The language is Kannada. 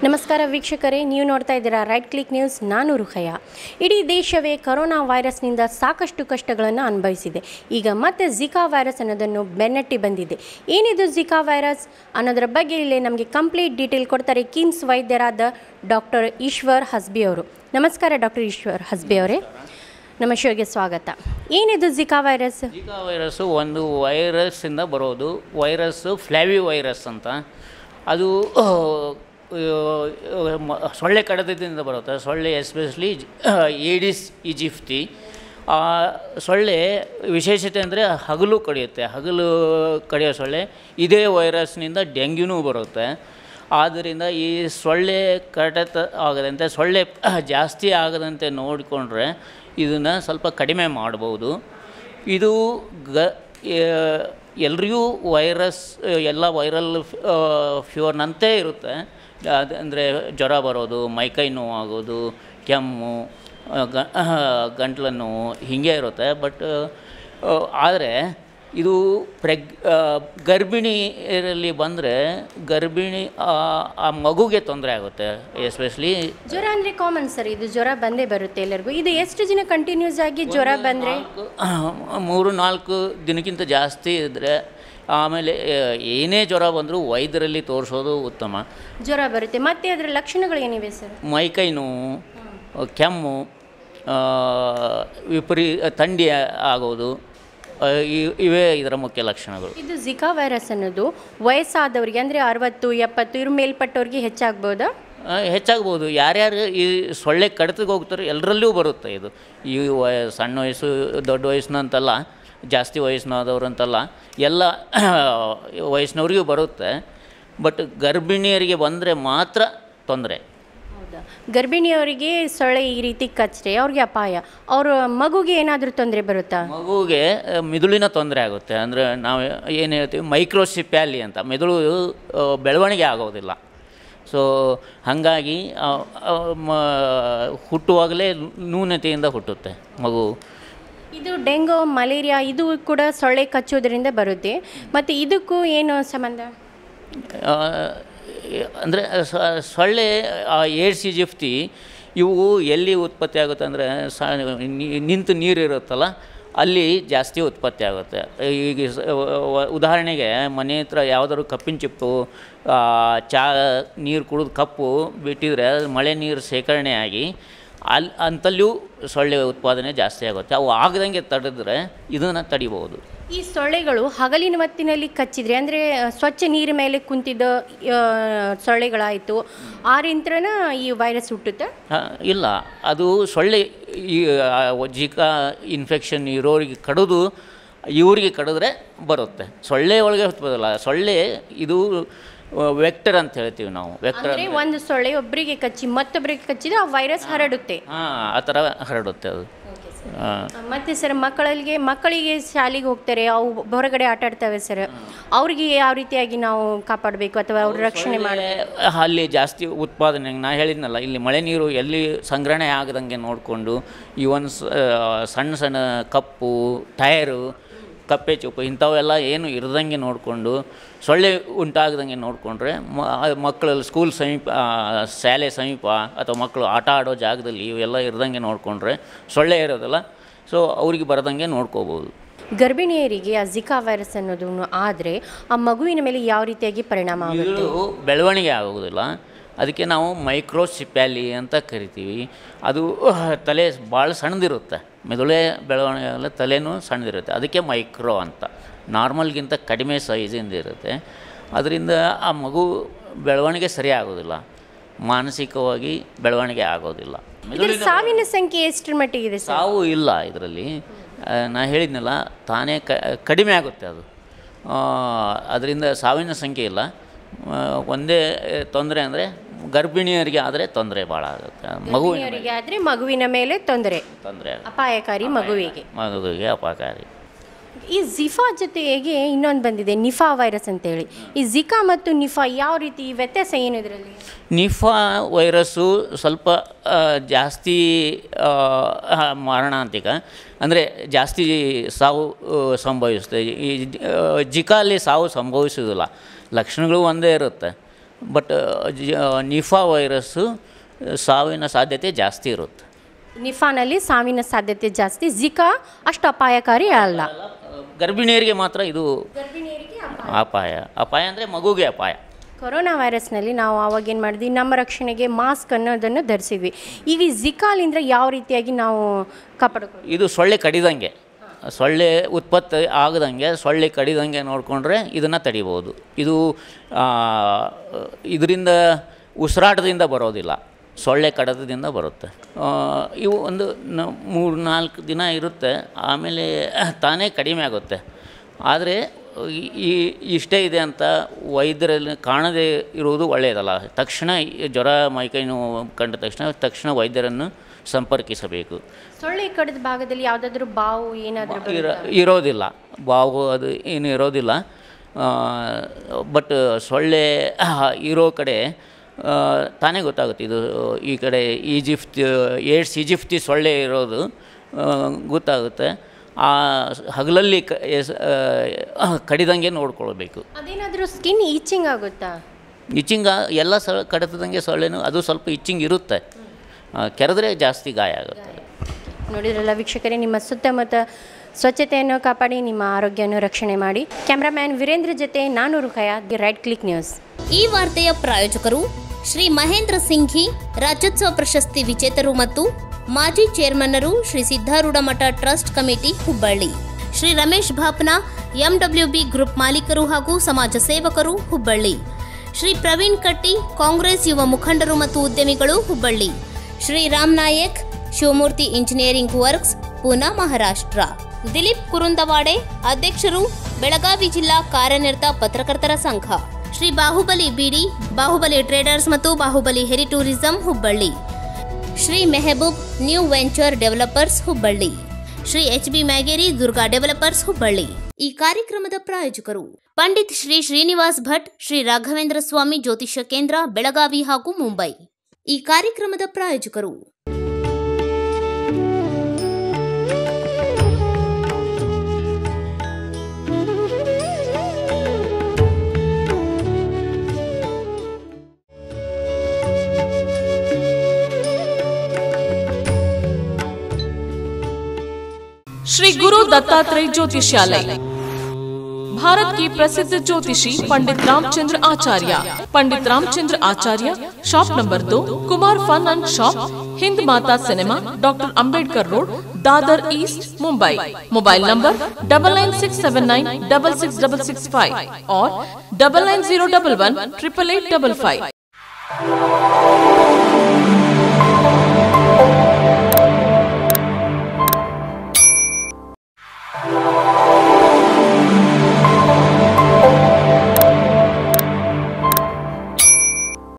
ನಮಸ್ಕಾರ ವೀಕ್ಷಕರೇ, ನೀವು ನೋಡ್ತಾ ಇದ್ದೀರಾ ರೈಟ್ ಕ್ಲಿಕ್ ನ್ಯೂಸ್. ನಾನು ರುಖಯ್ಯ. ಇಡೀ ದೇಶವೇ ಕೊರೋನಾ ವೈರಸ್ನಿಂದ ಸಾಕಷ್ಟು ಕಷ್ಟಗಳನ್ನು ಅನುಭವಿಸಿದೆ. ಈಗ ಮತ್ತೆ ಜಿಕಾ ವೈರಸ್ ಅನ್ನೋದನ್ನು ಬೆನ್ನಟ್ಟಿ ಬಂದಿದೆ. ಏನಿದು ಜಿಕಾ ವೈರಸ್ ಅನ್ನೋದರ ಬಗ್ಗೆ ಇಲ್ಲಿ ನಮಗೆ ಕಂಪ್ಲೀಟ್ ಡೀಟೇಲ್ ಕೊಡ್ತಾರೆ ಕಿಮ್ಸ್ ವೈದ್ಯರಾದ ಡಾಕ್ಟರ್ ಈಶ್ವರ್ ಹಸ್ಬಿ ಅವರು. ನಮಸ್ಕಾರ ಡಾಕ್ಟರ್ ಈಶ್ವರ್ ಹಸ್ಬಿ ಅವರೇ, ನಮ್ಮ ಶೋಗೆ ಸ್ವಾಗತ. ಏನಿದು ಜಿಕಾ ವೈರಸ್? ಜಿಕಾ ವೈರಸ್ಸು ಒಂದು ವೈರಸ್ಸಿಂದ ಬರೋದು. ವೈರಸ್ಸು ಫ್ಲಾವಿ ವೈರಸ್ ಅಂತ. ಅದು ಸೊಳ್ಳೆ ಕಡಿತದಿಂದ ಬರುತ್ತೆ. ಸೊಳ್ಳೆ ಎಸ್ಪೆಷಲಿ ಏಡಿಸ್ ಈಜಿಪ್ಟಿ. ಸೊಳ್ಳೆ ವಿಶೇಷತೆ ಅಂದರೆ ಹಗಲು ಕಡಿಯುತ್ತೆ. ಹಗಲು ಕಡಿಯೋ ಸೊಳ್ಳೆ. ಇದೇ ವೈರಸ್ನಿಂದ ಡೆಂಗ್ಯೂನೂ ಬರುತ್ತೆ. ಆದ್ದರಿಂದ ಈ ಸೊಳ್ಳೆ ಕಡಿತ ಆಗದಂತೆ, ಸೊಳ್ಳೆ ಜಾಸ್ತಿ ಆಗದಂತೆ ನೋಡಿಕೊಂಡ್ರೆ ಇದನ್ನು ಸ್ವಲ್ಪ ಕಡಿಮೆ ಮಾಡ್ಬೋದು. ಇದು ಎಲ್ರಿಗೂ ವೈರಸ್ ಎಲ್ಲ ವೈರಲ್ ಫೀವರ್ನಂತೆ ಇರುತ್ತೆ. ಅಂದರೆ ಜ್ವರ ಬರೋದು, ಮೈಕೈ ನೋವಾಗೋದು, ಕೆಮ್ಮು, ಗಂಟ್ಲು ನೋವು ಹೀಗೆ ಇರುತ್ತೆ. ಬಟ್ ಆದರೆ ಇದು ಗರ್ಭಿಣಿಯರಲ್ಲಿ ಬಂದರೆ ಆ ಮಗುಗೆ ತೊಂದರೆ ಆಗುತ್ತೆ. ಎಸ್ಪೆಷಲಿ ಜ್ವರ ಅಂದರೆ ಕಾಮನ್ ಸರ್, ಇದು ಜ್ವರ ಬಂದೇ ಬರುತ್ತೆ ಎಲ್ಲರಿಗೂ. ಇದು ಎಷ್ಟು ದಿನ ಕಂಟಿನ್ಯೂಸ್ ಆಗಿ ಜ್ವರ ಬಂದರೆ? 3-4 ದಿನಕ್ಕಿಂತ ಜಾಸ್ತಿ ಇದ್ದರೆ, ಆಮೇಲೆ ಏನೇ ಜ್ವರ ಬಂದರೂ ವೈದ್ಯರಲ್ಲಿ ತೋರಿಸೋದು ಉತ್ತಮ. ಜ್ವರ ಬರುತ್ತೆ, ಮತ್ತು ಅದರ ಲಕ್ಷಣಗಳು ಏನಿವೆ ಸರ್? ಮೈಕೈ ನೋವು, ಕೆಮ್ಮು, ಥಂಡಿ ಆಗೋದು, ಇವೇ ಇದರ ಮುಖ್ಯ ಲಕ್ಷಣಗಳು. ಇದು ಜಿಕಾ ವೈರಸ್ ಅನ್ನೋದು ವಯಸ್ಸಾದವರಿಗೆ ಅಂದರೆ 60-70 ಇವ್ರ ಮೇಲ್ಪಟ್ಟವ್ರಿಗೆ ಹೆಚ್ಚಾಗ್ಬೋದಾ? ಹೆಚ್ಚಾಗ್ಬೋದು. ಯಾರ್ಯಾರು ಈ ಸೊಳ್ಳೆ ಕಡಿತಕ್ಕೆ ಹೋಗ್ತಾರೆ ಎಲ್ಲರಲ್ಲೂ ಬರುತ್ತೆ ಇದು. ಈ ಸಣ್ಣ ವಯಸ್ಸು ದೊಡ್ಡ ವಯಸ್ಸಿನಂತಲ್ಲ, ಜಾಸ್ತಿ ವಯಸ್ಸಿನಾದವ್ರು ಅಂತಲ್ಲ, ಎಲ್ಲ ವಯಸ್ಸಿನವ್ರಿಗೂ ಬರುತ್ತೆ. ಬಟ್ ಗರ್ಭಿಣಿಯರಿಗೆ ಬಂದರೆ ಮಾತ್ರ ತೊಂದರೆ. ಹೌದಾ? ಗರ್ಭಿಣಿಯವರಿಗೆ ಸೊಳ್ಳೆ ಈ ರೀತಿ ಕಚ್ಚರೆ ಅವ್ರಿಗೆ ಅಪಾಯ. ಅವ್ರ ಮಗುಗೆ ಏನಾದರೂ ತೊಂದರೆ ಬರುತ್ತಾ? ಮಗುವಿಗೆ ಮಿದುಳಿನ ತೊಂದರೆ ಆಗುತ್ತೆ. ಅಂದರೆ ನಾವು ಏನು ಹೇಳ್ತೀವಿ, ಮೈಕ್ರೋಸಿಪ್ಯಾಲಿ ಅಂತ. ಮೆದುಳು ಬೆಳವಣಿಗೆ ಆಗೋದಿಲ್ಲ. ಸೊ ಹಾಗಾಗಿ ಹುಟ್ಟುವಾಗಲೇ ನ್ಯೂನತೆಯಿಂದ ಹುಟ್ಟುತ್ತೆ ಮಗು. ಇದು ಡೆಂಗು, ಮಲೇರಿಯಾ ಇದು ಕೂಡ ಸೊಳ್ಳೆ ಕಚ್ಚೋದ್ರಿಂದ ಬರುತ್ತೆ. ಮತ್ತು ಇದಕ್ಕೂ ಏನು ಸಂಬಂಧ? ಅಂದರೆ ಸೊಳ್ಳೆ ಏಡ್ಸ್ ಈಜಿಪ್ಟಿ ಇವು ಎಲ್ಲಿ ಉತ್ಪತ್ತಿ ಆಗುತ್ತೆ ಅಂದರೆ ನಿಂತು ನೀರು ಇರುತ್ತಲ್ಲ ಅಲ್ಲಿ ಜಾಸ್ತಿ ಉತ್ಪತ್ತಿ ಆಗುತ್ತೆ. ಈಗ ಉದಾಹರಣೆಗೆ ಮನೆ ಹತ್ರ ಯಾವುದಾದ್ರು ಕಪ್ಪಿನ ಚಿಪ್ಪು, ನೀರು ಕುಡಿದು ಕಪ್ಪು ಬಿಟ್ಟಿದ್ರೆ ಮಳೆ ನೀರು ಶೇಖರಣೆ ಆಗಿ ಅಂತಲ್ಲೂ ಸೊಳ್ಳೆ ಉತ್ಪಾದನೆ ಜಾಸ್ತಿ ಆಗುತ್ತೆ. ಅವು ಆಗದಂಗೆ ತಡೆದ್ರೆ ಇದನ್ನು ತಡಿಬೋದು. ಈ ಸೊಳ್ಳೆಗಳು ಹಗಲಿನ ಹೊತ್ತಿನಲ್ಲಿ ಕಚ್ಚಿದ್ರೆ, ಅಂದರೆ ಸ್ವಚ್ಛ ನೀರ ಮೇಲೆ ಕುಂತಿದ್ದ ಸೊಳ್ಳೆಗಳಾಯಿತು, ಆ ರಿಂತ್ರನ ಈ ವೈರಸ್ ಹುಟ್ಟುತ್ತೆ? ಇಲ್ಲ, ಅದು ಸೊಳ್ಳೆ ಈ ಜಿಕಾ ಇನ್ಫೆಕ್ಷನ್ ಇರೋರಿಗೆ ಕಡಿದು ಇವರಿಗೆ ಕಡಿದ್ರೆ ಬರುತ್ತೆ. ಸೊಳ್ಳೆ ಒಳಗೆ ಹುಟ್ಟೋದಿಲ್ಲ. ಸೊಳ್ಳೆ ಇದು ವೆಕ್ಟರ್ ಅಂತ ಹೇಳ್ತೀವಿ ನಾವು. ವೆಕ್ಟರ್ ಅಂದರೆ ಒಂದು ಸೊಳ್ಳೆ ಒಬ್ಬರಿಗೆ ಕಚ್ಚಿ ಮತ್ತೊಬ್ಬರಿಗೆ ಕಚ್ಚಿದ್ರೆ ಆ ವೈರಸ್ ಹರಡುತ್ತೆ. ಆ ಥರ ಹರಡುತ್ತೆ ಅದು. ಮತ್ತು ಸರ್ ಮಕ್ಕಳಿಗೆ ಶಾಲೆಗೆ ಹೋಗ್ತಾರೆ, ಅವು ಹೊರಗಡೆ ಆಟ ಆಡ್ತವೆ ಸರ್, ಅವ್ರಿಗೆ ಯಾವ ರೀತಿಯಾಗಿ ನಾವು ಕಾಪಾಡಬೇಕು ಅಥವಾ ಅವ್ರ ರಕ್ಷಣೆ ಮಾಡಿ? ಅಲ್ಲಿ ಜಾಸ್ತಿ ಉತ್ಪಾದನೆ, ನಾ ಹೇಳಿದ್ನಲ್ಲ, ಇಲ್ಲಿ ಮಳೆ ನೀರು ಎಲ್ಲಿ ಸಂಗ್ರಹಣೆ ಆಗದಂಗೆ ನೋಡಿಕೊಂಡು ಇವನ್ ಸಣ್ಣ ಸಣ್ಣ ಕಪ್ಪು, ಟಯರು, ಕಪ್ಪೆ ಚುಪ್ಪು ಇಂಥವೆಲ್ಲ ಏನು ಇರದಂಗೆ ನೋಡಿಕೊಂಡು, ಸೊಳ್ಳೆ ಉಂಟಾಗದಂಗೆ ನೋಡಿಕೊಂಡ್ರೆ ಮಕ್ಕಳಲ್ಲಿ ಸ್ಕೂಲ್ ಸಮೀಪ, ಶಾಲೆ ಸಮೀಪ ಅಥವಾ ಮಕ್ಕಳು ಆಟ ಆಡೋ ಜಾಗದಲ್ಲಿ ಇವೆಲ್ಲ ಇರದಂಗೆ ನೋಡಿಕೊಂಡ್ರೆ ಸೊಳ್ಳೆ ಇರೋದಿಲ್ಲ. ಸೊ ಅವ್ರಿಗೆ ಬರದಂಗೆ ನೋಡ್ಕೋಬೋದು. ಗರ್ಭಿಣಿಯರಿಗೆ ಆ ಜಿಕಾ ವೈರಸ್ ಅನ್ನೋದು ಆದರೆ ಆ ಮಗುವಿನ ಮೇಲೆ ಯಾವ ರೀತಿಯಾಗಿ ಪರಿಣಾಮ ಆಗುತ್ತೆ? ಇದು ಬೆಳವಣಿಗೆ ಆಗೋದಿಲ್ಲ. ಅದಕ್ಕೆ ನಾವು ಮೈಕ್ರೋಸಿಪ್ಯಾಲಿ ಅಂತ ಕರಿತೀವಿ. ಅದು ತಲೆ ಭಾಳ ಸಣ್ಣದಿರುತ್ತೆ. ಮೆದುಳೇ ಬೆಳವಣಿಗೆ ಆಗಲ್ಲ, ತಲೆನೂ ಸಣ್ಣದಿರುತ್ತೆ. ಅದಕ್ಕೆ ಮೈಕ್ರೋ ಅಂತ. ನಾರ್ಮಲ್ಗಿಂತ ಕಡಿಮೆ ಸೈಜಿಂದ ಇರುತ್ತೆ. ಅದರಿಂದ ಆ ಮಗು ಬೆಳವಣಿಗೆ ಸರಿ ಆಗೋದಿಲ್ಲ, ಮಾನಸಿಕವಾಗಿ ಬೆಳವಣಿಗೆ ಆಗೋದಿಲ್ಲ. ಸಾವಿನ ಸಂಖ್ಯೆ ಎಷ್ಟರ ಮಟ್ಟಿಗಿದೆ? ಸಾವು ಇಲ್ಲ ಇದರಲ್ಲಿ. ನಾ ಹೇಳಿದ್ನಲ್ಲ, ತಾನೇ ಕಡಿಮೆ ಆಗುತ್ತೆ ಅದು. ಅದರಿಂದ ಸಾವಿನ ಸಂಖ್ಯೆ ಇಲ್ಲ. ಒಂದೇ ತೊಂದರೆ ಅಂದರೆ ಗರ್ಭಿಣಿಯರಿಗೆ ಆದರೆ ತೊಂದರೆ ಭಾಳ ಆಗುತ್ತೆ. ಮಗುವಿಗೆ ಆದರೆ ಮಗುವಿನ ಮೇಲೆ ತೊಂದರೆ ಅಪಾಯಕಾರಿ, ಮಗುವಿಗೆ ಅಪಾಯಕಾರಿ. ಈ ಜಿಫಾ ಜೊತೆಗೆ ಇನ್ನೊಂದು ಬಂದಿದೆ, ನಿಫಾ ವೈರಸ್ ಅಂತೇಳಿ. ಈ ಜಿಕಾ ಮತ್ತು ನಿಫಾ ಯಾವ ರೀತಿ ವ್ಯತ್ಯಾಸ ಏನು ಇದರಲ್ಲಿ? ನಿಫಾ ವೈರಸ್ಸು ಸ್ವಲ್ಪ ಜಾಸ್ತಿ ಮಾರಣಾಂತಿಕ, ಅಂದರೆ ಜಾಸ್ತಿ ಸಾವು ಸಂಭವಿಸುತ್ತೆ. ಈ ಜಿಕಾಲಿ ಸಾವು ಸಂಭವಿಸೋದಿಲ್ಲ, ಲಕ್ಷಣಗಳು ಒಂದೇ ಇರುತ್ತೆ. ಬಟ್ ನಿಫಾ ವೈರಸ್ಸು ಸಾವಿನ ಸಾಧ್ಯತೆ ಜಾಸ್ತಿ ಇರುತ್ತೆ. ನಿಫಾನಲ್ಲಿ ಸಾವಿನ ಸಾಧ್ಯತೆ ಜಾಸ್ತಿ, ಜಿಕಾ ಅಷ್ಟು ಅಪಾಯಕಾರಿ ಅಲ್ಲ. ಗರ್ಭಿಣಿಯರಿಗೆ ಮಾತ್ರ ಇದು ಅಪಾಯ ಅಂದರೆ ಮಗುಗೆ ಅಪಾಯ. ಕೊರೋನಾ ವೈರಸ್ನಲ್ಲಿ ನಾವು ಆವಾಗೇನು ಮಾಡಿದ್ವಿ, ನಮ್ಮ ರಕ್ಷಣೆಗೆ ಮಾಸ್ಕ್ ಅನ್ನೋದನ್ನು ಧರಿಸಿದ್ವಿ. ಈಗ ಈ ಜಿಕಾಲಿಂದ ಯಾವ ರೀತಿಯಾಗಿ ನಾವು ಕಾಪಾಡ್ಕೊಳ್ಳಿ? ಇದು ಸೊಳ್ಳೆ ಕಡಿದಂಗೆ, ಸೊಳ್ಳೆ ಉತ್ಪತ್ತಿ ಆಗದಂಗೆ, ಸೊಳ್ಳೆ ಕಡಿದಂಗೆ ನೋಡಿಕೊಂಡ್ರೆ ಇದನ್ನು ತಡಿಬೋದು. ಇದು ಇದರಿಂದ ಉಸಿರಾಟದಿಂದ ಬರೋದಿಲ್ಲ, ಸೊಳ್ಳೆ ಕಡತದಿಂದ ಬರುತ್ತೆ. ಇವು ಒಂದು 3-4 ದಿನ ಇರುತ್ತೆ, ಆಮೇಲೆ ತಾನೇ ಕಡಿಮೆ ಆಗುತ್ತೆ. ಆದರೆ ಇಷ್ಟೇ ಇದೆ ಅಂತ ವೈದ್ಯರಲ್ಲಿ ಕಾಣದೇ ಇರುವುದು ಒಳ್ಳೆಯದಲ್ಲ. ತಕ್ಷಣ ಜ್ವರ ಮೈಕೈ ನೋವು ಕಂಡ ತಕ್ಷಣ ವೈದ್ಯರನ್ನು ಸಂಪರ್ಕಿಸಬೇಕು. ಸೊಳ್ಳೆ ಕಡಿದ ಭಾಗದಲ್ಲಿ ಯಾವುದಾದ್ರೂ ಬಾವು ಏನಾದರೂ ಇರೋದಿಲ್ಲ, ಬಾವು ಅದು ಏನು ಇರೋದಿಲ್ಲ. ಬಟ್ ಸೊಳ್ಳೆ ಇರೋ ಕಡೆ ತಾನೇ ಗೊತ್ತಾಗುತ್ತೆ. ಇದು ಈ ಕಡೆ ಏಡ್ಸ್ ಈಜಿಪ್ತಿ ಸೊಳ್ಳೆ ಇರೋದು ಗೊತ್ತಾಗುತ್ತೆ. ಆ ಹಗಲಲ್ಲಿ ಕಡಿದಂಗೆ ನೋಡ್ಕೊಳ್ಬೇಕು. ಅದೇನಾದರೂ ಸ್ಕಿನ್ ಈಚಿಂಗ್ ಆಗುತ್ತಾ? ಇಚ್ಚಿಂಗ್ ಎಲ್ಲ ಕಡಿತದಂಗೆ ಸೊಳ್ಳೆನೂ ಅದು ಸ್ವಲ್ಪ ಇಚ್ಚಿಂಗ್ ಇರುತ್ತೆ, ಕೆರೆದ್ರೆ ಜಾಸ್ತಿ ಗಾಯ ಆಗುತ್ತೆ. ನೋಡಿದ್ರಲ್ಲ ವೀಕ್ಷಕರೇ, ನಿಮ್ಮ ಸುತ್ತಮುತ್ತ ಸ್ವಚ್ಛತೆಯನ್ನು ಕಾಪಾಡಿ, ನಿಮ್ಮ ಆರೋಗ್ಯವನ್ನು ರಕ್ಷಣೆ ಮಾಡಿ. ಕ್ಯಾಮ್ರಾಮ್ಯಾನ್ ವೀರೇಂದ್ರ ಜೊತೆ ನಾನು Rukhaya, the right click news. ಈ ವಾರ್ತೆಯ ಪ್ರಾಯೋಜಕರು ಶ್ರೀ ಮಹೇಂದ್ರ ಸಿಂಘಿ, ರಾಜ್ಯೋತ್ಸವ ಪ್ರಶಸ್ತಿ ವಿಜೇತರು ಮತ್ತು ಮಾಜಿ ಚೇರ್ಮನ್ನರು, Shri Siddharoodha Math trust committee Hubballi. Shri Ramesh Bhapna, MWB group ಮಾಲೀಕರು ಹಾಗೂ ಸಮಾಜ ಸೇವಕರು ಹುಬ್ಬಳ್ಳಿ. ಶ್ರೀ ಪ್ರವೀಣ್ ಕಟ್ಟಿ, ಕಾಂಗ್ರೆಸ್ ಯುವ ಮುಖಂಡರು ಮತ್ತು ಉದ್ಯಮಿಗಳು ಹುಬ್ಬಳ್ಳಿ. Shri Ram Nayak, Shivamurthy engineering works, Poona, Maharashtra. ದಿಲೀಪ್ ಕುರುಂದವಾಡೆ, ಅಧ್ಯಕ್ಷರು, ಬೆಳಗಾವಿ ಜಿಲ್ಲಾ ಕಾರ್ಯನಿರತ ಪತ್ರಕರ್ತರ ಸಂಘ. ಶ್ರೀ ಬಾಹುಬಲಿ ಬಿಡಿ, ಬಾಹುಬಲಿ ಟ್ರೇಡರ್ಸ್ ಮತ್ತು ಬಾಹುಬಲಿ ಹೆರಿ tourism Hubballi. Shri Mehboob new venture developers Hubballi. Shri HB Myageri Durga developers Hubballi. ಈ ಕಾರ್ಯಕ್ರಮದ ಪ್ರಾಯೋಜಕರು ಪಂಡಿತ್ ಶ್ರೀ ಶ್ರೀನಿವಾಸ್ ಭಟ್, ಶ್ರೀ ರಾಘವೇಂದ್ರ ಸ್ವಾಮಿ ಜ್ಯೋತಿಷ್ಯ ಕೇಂದ್ರ, ಬೆಳಗಾವಿ ಹಾಗೂ ಮುಂಬೈ. ಈ ಕಾರ್ಯಕ್ರಮದ ಪ್ರಾಯೋಜಕರು श्री गुरु दत्तात्रेय ज्योतिषालय, भारत की प्रसिद्ध ज्योतिषी Pandit Ramchandra Acharya, Pandit Ramchandra Acharya, shop number 2, Kumar fun and shop, Hind Mata cinema, doctor Ambedkar road, Dadar east, Mumbai. Mobile number 9967966665 और 9901188855.